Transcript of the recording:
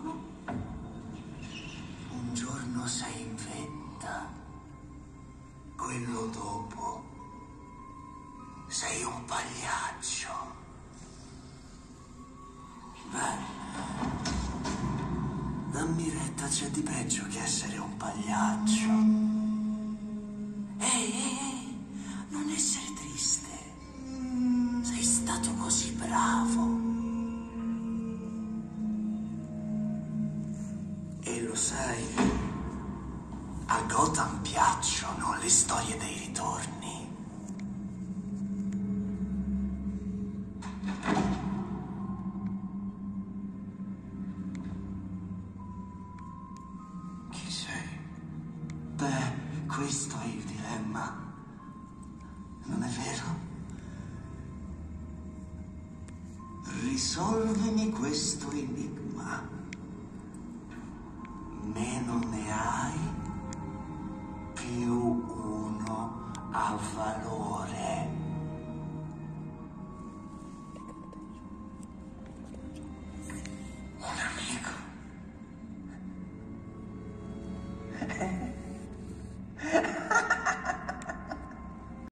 Un giorno sei in vetta, quello dopo sei un pagliaccio. Beh, dammi retta, c'è di peggio che essere un pagliaccio. Ehi, non essere triste. Sei stato così bravo. E lo sai, a Gotham piacciono le storie dei ritorni. Chi sei? Beh, questo è il dilemma. Non è vero? Risolvimi questo enigma.